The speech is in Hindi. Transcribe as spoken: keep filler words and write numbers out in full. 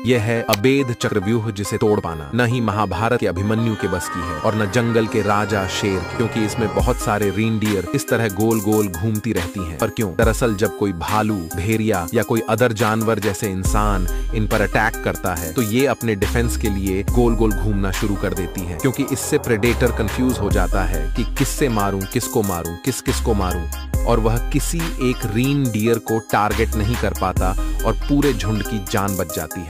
यह है अभेद चक्रव्यूह जिसे तोड़ पाना। न ही महाभारत के अभिमन्यु के बस की है और न जंगल के राजा शेर, क्योंकि इसमें बहुत सारे रेनडियर इस तरह गोल गोल घूमती रहती हैं। पर क्यों? दरअसल जब कोई भालू, भेड़िया या कोई अदर जानवर जैसे इंसान इन पर अटैक करता है तो ये अपने डिफेंस के लिए गोल गोल घूमना शुरू कर देती हैं, क्योंकि इससे प्रेडेटर कंफ्यूज हो जाता है कि किससे मारूं, किसको मारूं, किस किस को मारूं, और वह किसी एक रेनडियर को टारगेट नहीं कर पाता और पूरे झुंड की जान बच जाती है।